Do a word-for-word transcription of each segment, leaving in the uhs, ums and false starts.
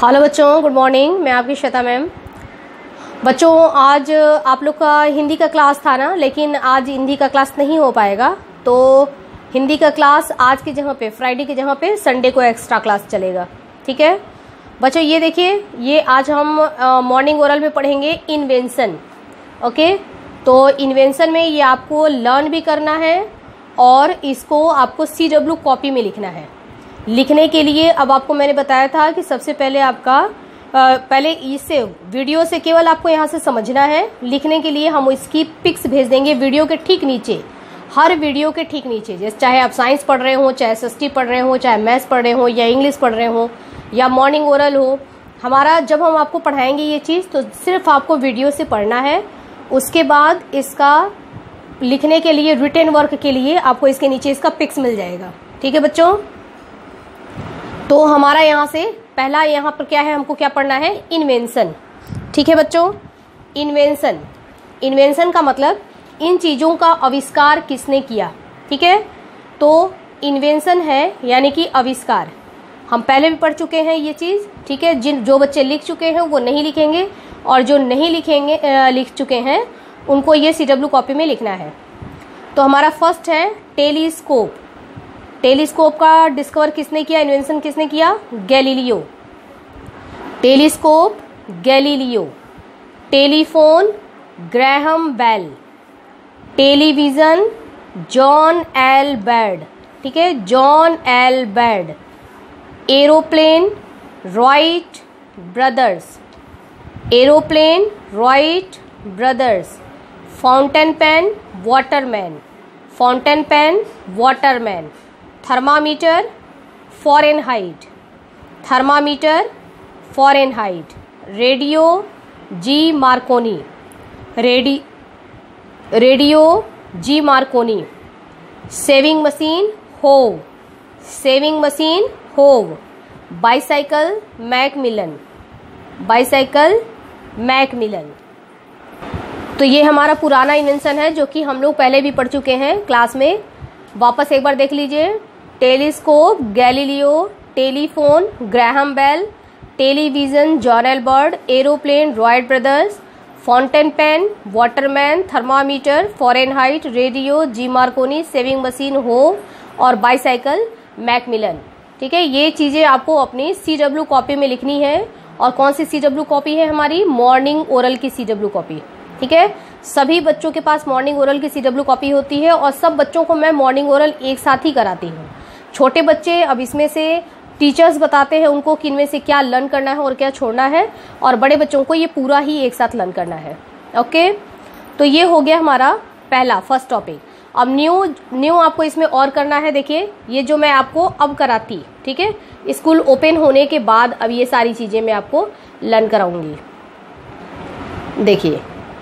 Hello बच्चों, good morning. मैं आपकी श्वेता मैम। बच्चों, आज आप लोग का हिंदी का क्लास था ना, लेकिन आज हिंदी का क्लास नहीं हो पाएगा। तो हिंदी का क्लास आज की जगह पे, फ्राइडे की जगह पे संडे को एक्स्ट्रा क्लास चलेगा। ठीक है बच्चों, ये देखिए, ये आज हम मॉर्निंग ओरल में पढ़ेंगे इन्वेंशन। ओके, तो इन्वेंशन में ये आपको लर्न भी करना है और इसको आपको सी डब्ल्यू कॉपी में लिखना है। लिखने के लिए अब आपको मैंने बताया था कि सबसे पहले आपका आ, पहले इससे वीडियो से केवल आपको यहाँ से समझना है। लिखने के लिए हम इसकी पिक्स भेज देंगे वीडियो के ठीक नीचे, हर वीडियो के ठीक नीचे। जैसे चाहे आप साइंस पढ़ रहे हो, चाहे एस एस टी पढ़ रहे हो, चाहे मैथ्स पढ़ रहे हो, या इंग्लिश पढ़ रहे हो, या मॉर्निंग ओरल हो, हमारा जब हम आपको पढ़ाएंगे ये चीज़ तो सिर्फ आपको वीडियो से पढ़ना है। उसके बाद इसका लिखने के लिए, रिटन वर्क के लिए आपको इसके नीचे इसका पिक्स मिल जाएगा। ठीक है बच्चों, तो हमारा यहाँ से पहला यहाँ पर क्या है, हमको क्या पढ़ना है, इन्वेंशन। ठीक है बच्चों, इन्वेंशन। इन्वेंशन का मतलब इन चीज़ों का आविष्कार किसने किया। ठीक है, तो इन्वेंशन है यानी कि आविष्कार। हम पहले भी पढ़ चुके हैं ये चीज़। ठीक है, जिन जो बच्चे लिख चुके हैं वो नहीं लिखेंगे, और जो नहीं लिखेंगे आ, लिख चुके हैं उनको ये सी डब्ल्यू कॉपी में लिखना है। तो हमारा फर्स्ट है टेलीस्कोप। टेलीस्कोप का डिस्कवर किसने किया, इन्वेंशन किसने किया, Galileo. Telescope Galileo. Telephone Graham Bell. Television John L Baird. ठीक है, John L Baird. Aeroplane Wright brothers. Aeroplane Wright brothers. Fountain pen Waterman. Fountain pen Waterman. Thermometer Fahrenheit. Thermometer Fahrenheit. Radio G Marconi. Ready radio G Marconi. Sewing machine Howe. Sewing machine Howe. Bicycle Macmillan. Bicycle Macmillan. तो ये हमारा पुराना invention है जो कि हम लोग पहले भी पढ़ चुके हैं क्लास में। वापस एक बार देख लीजिए। Telescope Galileo. Telephone Graham Bell. Television John L Baird. Aeroplane Wright brothers. Fountain pen Waterman. Thermometer Fahrenheit. Radio G Marconi. Sewing machine Howe और बाइसाइकिल मैकमिलन। ठीक है, ये चीज़ें आपको अपनी सी डब्ल्यू कॉपी में लिखनी है। और कौन सी सी डब्ल्यू कॉपी है हमारी, मॉर्निंग ओरल की सी डब्ल्यू कॉपी। ठीक है, सभी बच्चों के पास मॉर्निंग ओरल की सी डब्ल्यू कॉपी होती है और सब बच्चों को मैं मॉर्निंग ओरल एक साथ ही कराती हूँ। छोटे बच्चे अब इसमें से टीचर्स बताते हैं उनको कि इनमें से क्या लर्न करना है और क्या छोड़ना है, और बड़े बच्चों को ये पूरा ही एक साथ लर्न करना है। ओके, तो ये हो गया हमारा पहला फर्स्ट टॉपिक। अब न्यू न्यू आपको इसमें और करना है। देखिए, ये जो मैं आपको अब कराती, ठीक है, स्कूल ओपन होने के बाद अब ये सारी चीज़ें मैं आपको लर्न कराऊंगी। देखिए,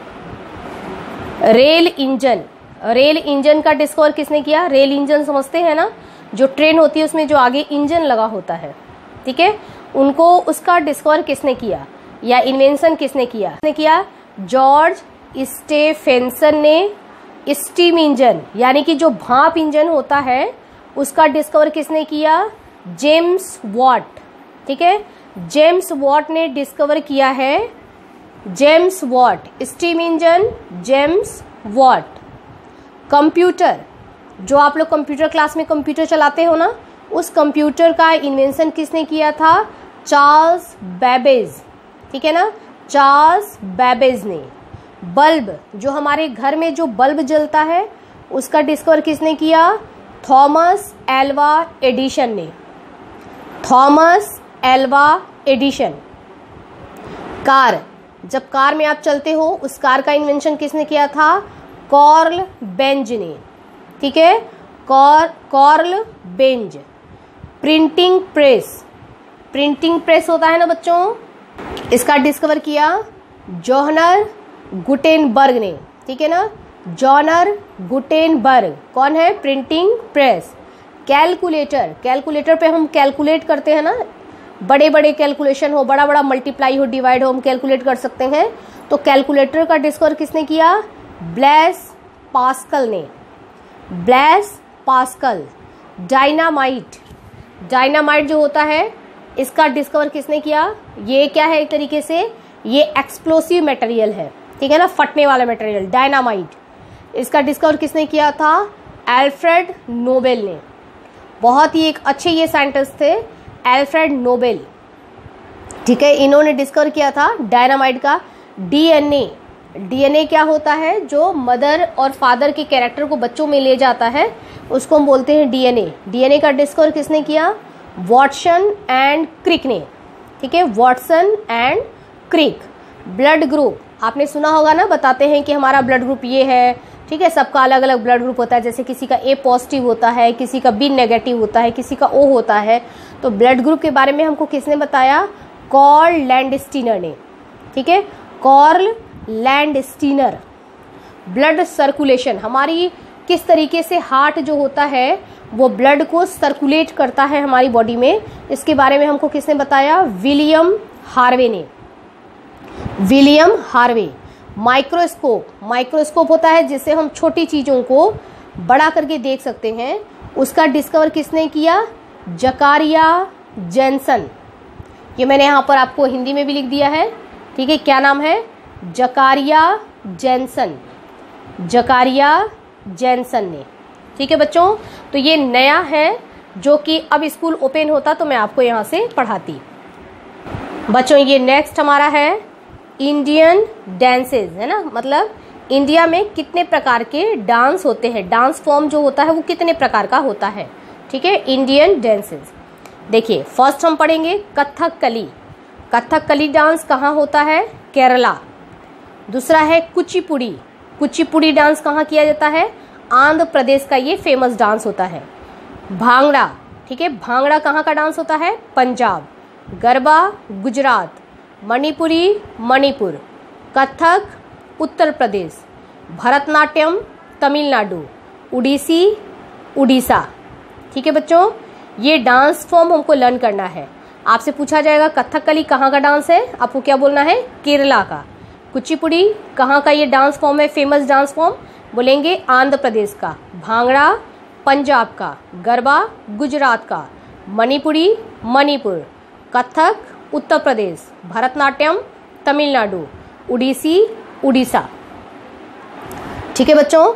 रेल इंजन। रेल इंजन का डिस्कवर किसने किया, रेल इंजन समझते हैं ना, जो ट्रेन होती है उसमें जो आगे इंजन लगा होता है। ठीक है, उनको उसका डिस्कवर किसने किया या इन्वेंशन किसने किया, किसने किया, जॉर्ज स्टेफेंसन ने। स्टीम इंजन यानी कि जो भाप इंजन होता है उसका डिस्कवर किसने किया, जेम्स वॉट। ठीक है, जेम्स वॉट ने डिस्कवर किया है, James Watt. Steam engine James Watt. Computer, जो आप लोग कंप्यूटर क्लास में कंप्यूटर चलाते हो ना, उस कंप्यूटर का इन्वेंशन किसने किया था, चार्ल्स बैबेज। ठीक है ना, चार्ल्स बैबेज ने। बल्ब, जो हमारे घर में जो बल्ब जलता है उसका डिस्कवर किसने किया, थॉमस एल्वा एडिशन ने। Thomas Alva Edison. कार, जब कार में आप चलते हो उस कार का इन्वेंशन किसने किया था, कार्ल बेंज ने। ठीक है, Karl Benz. Printing press, printing press होता है ना बच्चों, इसका डिस्कवर किया जोहनर गुटेनबर्ग ने। ठीक है ना, जॉनर गुटेनबर्ग कौन है, प्रिंटिंग प्रेस। कैलकुलेटर, कैलकुलेटर पे हम कैलकुलेट करते हैं ना, बड़े बड़े कैलकुलेशन हो, बड़ा बड़ा मल्टीप्लाई हो, डिवाइड हो, हम कैलकुलेट कर सकते हैं। तो कैलकुलेटर का डिस्कवर किसने किया, ब्लेस पास्कल ने। Blaise Pascal. डायनामाइट, डायनामाइट जो होता है इसका डिस्कवर किसने किया? ये क्या है एक तरीके से, ये एक्सप्लोसिव मटेरियल है, ठीक है ना, फटने वाला मटेरियल, डायनामाइट। इसका डिस्कवर किसने किया था? अल्फ्रेड नोबेल ने। बहुत ही एक अच्छे ये साइंटिस्ट थे, अल्फ्रेड नोबेल, ठीक है। इन्होंने डिस्कवर किया था डायनामाइट का डीएनए। डीएनए क्या होता है? जो मदर और फादर के कैरेक्टर को बच्चों में ले जाता है, उसको हम बोलते हैं डीएनए। डीएनए का डिस्कवर किसने किया? वॉटसन एंड क्रिक ने, ठीक है, Watson and Crick. Blood group आपने सुना होगा ना, बताते हैं कि हमारा ब्लड ग्रुप ये है, ठीक है। सबका अलग अलग ब्लड ग्रुप होता है, जैसे किसी का ए पॉजिटिव होता है, किसी का बी नेगेटिव होता है, किसी का ओ होता है। तो ब्लड ग्रुप के बारे में हमको किसने बताया? कार्ल लैंडस्टीनर ने, ठीक है, कार्ल लैंडस्टीनर। ब्लड सर्कुलेशन, हमारी किस तरीके से हार्ट जो होता है वो ब्लड को सर्कुलेट करता है हमारी बॉडी में, इसके बारे में हमको किसने बताया? विलियम हार्वे ने, विलियम हार्वे। माइक्रोस्कोप, माइक्रोस्कोप होता है जिससे हम छोटी चीजों को बड़ा करके देख सकते हैं, उसका डिस्कवर किसने किया? जकारिया जेनसन। ये मैंने यहाँ पर आपको हिंदी में भी लिख दिया है, ठीक है, क्या नाम है? जकारिया जेनसन, जकारिया जेनसन ने, ठीक है बच्चों। तो ये नया है जो कि अब स्कूल ओपन होता तो मैं आपको यहाँ से पढ़ाती। बच्चों ये नेक्स्ट हमारा है इंडियन डांसेस, है ना, मतलब इंडिया में कितने प्रकार के डांस होते हैं, डांस फॉर्म जो होता है वो कितने प्रकार का होता है, ठीक है, इंडियन डांसेस। देखिए फर्स्ट हम पढ़ेंगे कथकली। कथकली डांस कहाँ होता है? केरला। दूसरा है कुचिपुड़ी। कुचिपुड़ी डांस कहाँ किया जाता है? आंध्र प्रदेश का ये फेमस डांस होता है। भांगड़ा, ठीक है, भांगड़ा कहाँ का डांस होता है? पंजाब। गरबा गुजरात। मणिपुरी मणिपुर। कथक उत्तर प्रदेश। भरतनाट्यम तमिलनाडु। उड़ीसी उड़ीसा, ठीक है बच्चों। ये डांस फॉर्म हमको लर्न करना है। आपसे पूछा जाएगा कथकली कहाँ का डांस है, आपको क्या बोलना है? केरला का। कुचिपुड़ी कहाँ का ये डांस फॉर्म है, फेमस डांस फॉर्म? बोलेंगे आंध्र प्रदेश का। भांगड़ा पंजाब का। गरबा गुजरात का। मणिपुरी मणिपुर। कथक उत्तर प्रदेश। भरतनाट्यम तमिलनाडु। उड़ीसी उड़ीसा, ठीक है बच्चों।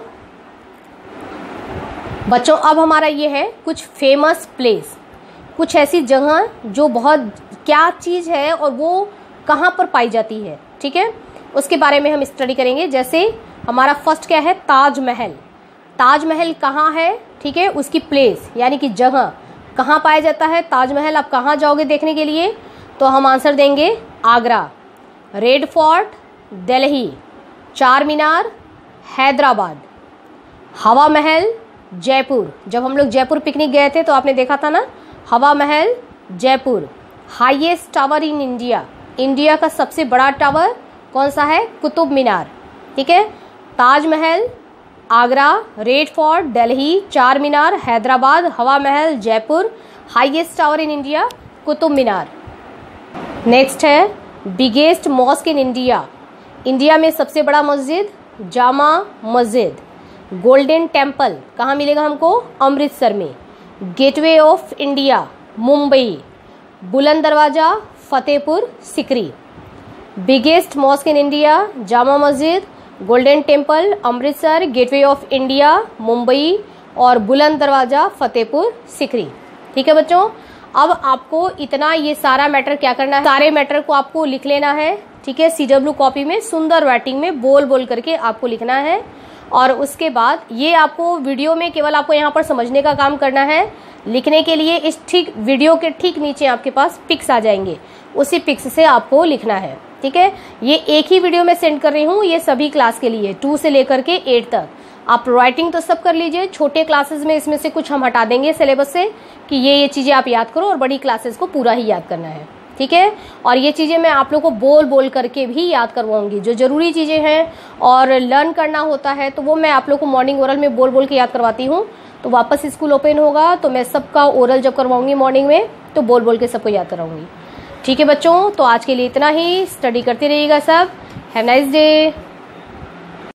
बच्चों अब हमारा ये है कुछ फेमस प्लेस, कुछ ऐसी जगह जो बहुत क्या चीज़ है और वो कहाँ पर पाई जाती है, ठीक है, उसके बारे में हम स्टडी करेंगे। जैसे हमारा फर्स्ट क्या है? ताजमहल। ताजमहल कहाँ है, ठीक है, उसकी प्लेस यानी कि जगह कहाँ पाया जाता है ताजमहल। आप कहाँ जाओगे देखने के लिए? तो हम आंसर देंगे आगरा। Red Fort Delhi. चार मीनार हैदराबाद। हवा महल जयपुर। जब हम लोग जयपुर पिकनिक गए थे तो आपने देखा था ना, Hawa Mahal Jaipur. Highest tower in India. India का सबसे बड़ा टावर कौन सा है? कुतुब मीनार, ठीक है। Taj Mahal Agra, Red Fort Delhi, Char Minar Hyderabad, Hawa Mahal Jaipur, highest tower in India Qutub Minar. Next है biggest mosque in India. India में सबसे बड़ा मस्जिद जामा मस्जिद। गोल्डन टेम्पल कहाँ मिलेगा हमको? अमृतसर में। Gateway of India Mumbai. Buland Darwaza Fatehpur Sikri. Biggest mosque in India Jama Masjid, Golden Temple Amritsar, Gateway of India Mumbai और बुलंद दरवाजा फतेहपुर सिकरी, ठीक है बच्चों। अब आपको इतना ये सारा मैटर क्या करना है? सारे मैटर को आपको लिख लेना है, ठीक है, सी डब्ल्यू कॉपी में सुंदर राइटिंग में बोल बोल करके आपको लिखना है। और उसके बाद ये आपको वीडियो में केवल आपको यहाँ पर समझने का काम करना है। लिखने के लिए इस ठीक वीडियो के ठीक नीचे आपके पास पिक्स आ जाएंगे, उसी पिक्स से आपको लिखना है, ठीक है। ये एक ही वीडियो में सेंड कर रही हूँ, ये सभी क्लास के लिए टू से लेकर के एट तक। आप राइटिंग तो सब कर लीजिए, छोटे क्लासेस में इसमें से कुछ हम हटा देंगे सिलेबस से कि ये ये चीज़ें आप याद करो, और बड़ी क्लासेस को पूरा ही याद करना है, ठीक है। और ये चीज़ें मैं आप लोग को बोल बोल करके भी याद करवाऊंगी, जो ज़रूरी चीज़ें हैं और लर्न करना होता है तो वो मैं आप लोग को मॉर्निंग ओरल में बोल बोल के याद करवाती हूँ। तो वापस स्कूल ओपन होगा तो मैं सबका ओरल जब करवाऊंगी मॉर्निंग में तो बोल बोल के सबको याद कराऊंगी, ठीक है बच्चों। तो आज के लिए इतना ही, स्टडी करते रहिएगा सब। Have nice day.